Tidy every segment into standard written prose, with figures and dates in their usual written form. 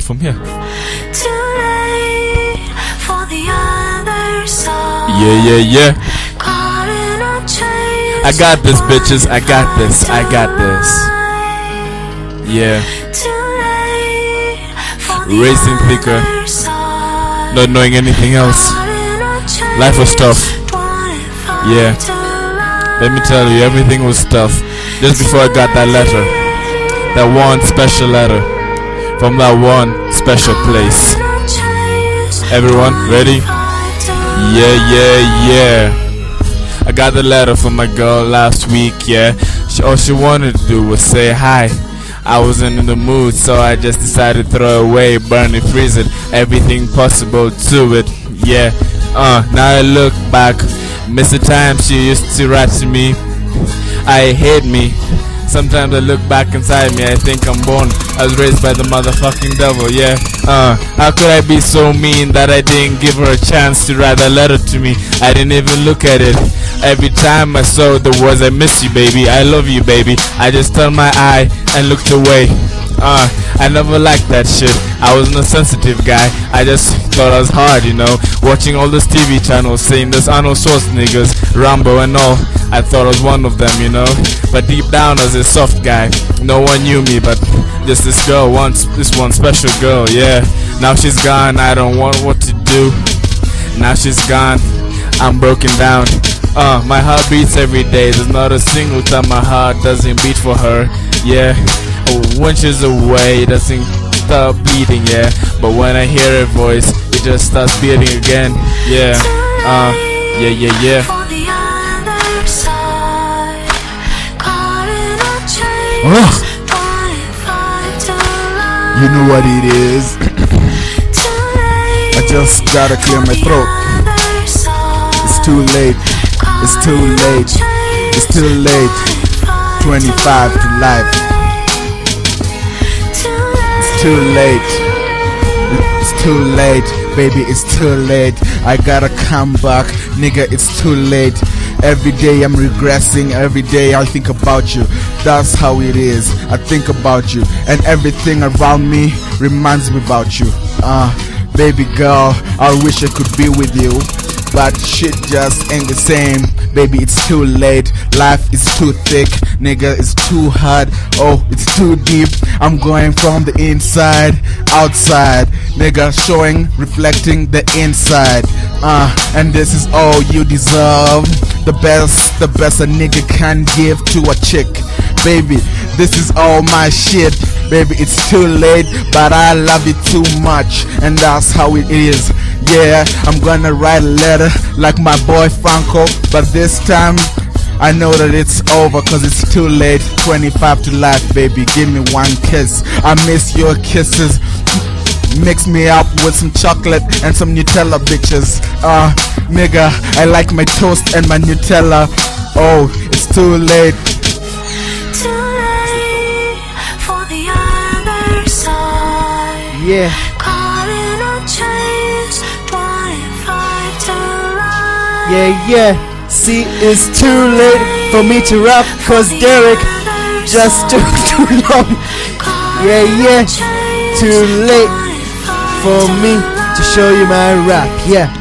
from here. Too late for the other side. Yeah. Caught in a chase. I got this, bitches. I got this. I got this. Yeah. Too late for the Racing thicker, other side. not knowing anything else. Caught in a chase. Life was tough. Yeah. Let me tell you, everything was tough. Just before I got that letter, that one special letter from that one special place. Everyone ready? Yeah. I got the letter from my girl last week, yeah. All she wanted to do was say hi. I wasn't in the mood, so I just decided to throw away, burn it, freeze it, everything possible to it, yeah. Now I look back, miss the time she used to write to me. I hate me. Sometimes I look back inside me, I think I'm born. I was raised by the motherfucking devil, yeah. How could I be so mean that I didn't give her a chance to write a letter to me? I didn't even look at it. Every time I saw the words, I miss you, baby, I love you, baby, I just turned my eye and looked away. I never liked that shit. I wasn't a sensitive guy. I just thought I was hard, you know. Watching all those TV channels saying this Arnold Schwarzenegger's Rambo and all. I thought I was one of them, you know. But deep down I was a soft guy. No one knew me, but just this girl, this one special girl, yeah. Now she's gone, I don't want what to do. Now she's gone, I'm broken down. My heart beats every day. There's not a single time my heart doesn't beat for her, yeah. When she's away, it doesn't stop beating, yeah. But when I hear her voice, it just starts beating again, yeah. Yeah. You know what it is. I just gotta clear my throat. It's too late. It's too late. It's too late. 25 to life. It's too late. It's too late, baby. It's too late. I gotta come back, nigga. It's too late. Every day I'm regressing. Every day I think about you. That's how it is. I think about you, and everything around me reminds me about you. Baby girl, I wish I could be with you, but shit just ain't the same. Baby, it's too late. Life is too thick, nigga. It's too hard. Oh, it's too deep. I'm going from the inside outside, nigga, showing, reflecting the inside. And this is all you deserve. The best a nigga can give to a chick. Baby, this is all my shit. Baby, it's too late, but I love you too much, and that's how it is. Yeah, I'm gonna write a letter like my boy Franco, but this time I know that it's over, cause it's too late. 25 to life, baby, give me one kiss. I miss your kisses. Mix me up with some chocolate and some Nutella, bitches. Nigga, I like my toast and my Nutella. Oh, it's too late. Too late for the other side. Yeah. Caught in a chase, 25 to life. Yeah. See, it's too late for me to rap, cause Derric just took too long. Yeah. Too late for me to show you my rap, yeah.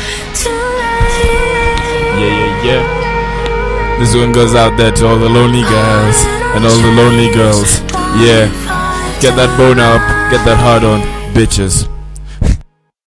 Yeah. This one goes out there to all the lonely guys and all the lonely girls. Yeah. Get that bone up, get that heart on, bitches.